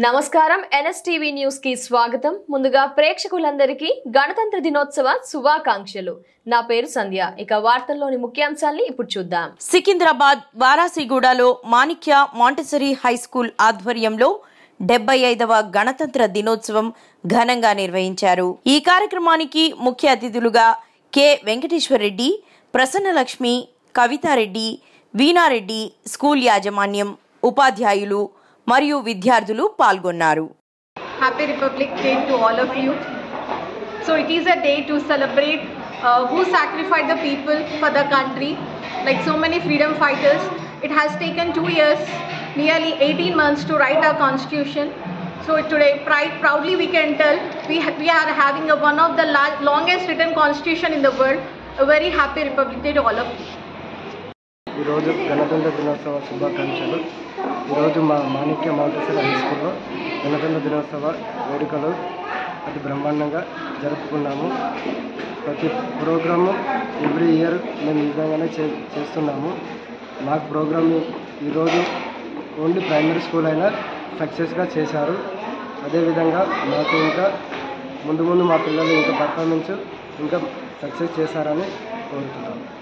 నమస్కారం NSTV news కి స్వాగతం. ముందుగా ప్రేక్షకులందరికీ గణతంత్ర దినోత్సవ శుభాకాంక్షలు. నా పేరు సంధ్య. ఇక వార్తల్లోని ముఖ్యాంశాలను ఇప్పుడు చూద్దాం. సికింద్రాబాద్ వారాసిగూడలో మాణిక్య మాంటెసరీ హై స్కూల్ ఆధ్వర్యంలో 75వ గణతంత్ర దినోత్సవం ఘనంగా నిర్వహించారు. ఈ కార్యక్రమానికి ముఖ్య అతిథులుగా కె వెంకటేశ్వరరెడ్డి, ప్రసన్నలక్ష్మి, కవితారెడ్డి, వీణారెడ్డి, స్కూల్ యాజమాన్యం, ఉపాధ్యాయులు మరియు విద్యార్థులు పాల్గొన్నారు. Happy Republic Day to all of you. So it is a day to celebrate who sacrificed the people for the country, like so many freedom fighters. It has taken 2 years, nearly 18 months to write our constitution. So today, proudly we can tell we are having one of the longest written constitution in the world. A very happy Republic Day to all of you. ఈరోజు గణతంత్ర దినోత్సవ శుభాకాంక్షలు. ఈరోజు మా మాణిక్య Montessori high స్కూల్లో గణతంత్ర దినోత్సవ వేడుకలు అతి బ్రహ్మాండంగా జరుపుకున్నాము. ప్రతి ప్రోగ్రాము ఎవ్రీ ఇయర్ మేము ఈ విధంగానే చేస్తున్నాము. మాకు ప్రోగ్రామ్ ఈరోజు ఓన్లీ ప్రైమరీ స్కూల్ అయినా సక్సెస్గా చేశారు. అదేవిధంగా మాకు ఇంకా ముందు మా పిల్లలు ఇంకా పర్ఫార్మెన్స్ ఇంకా సక్సెస్ చేశారని కోరుతున్నాము.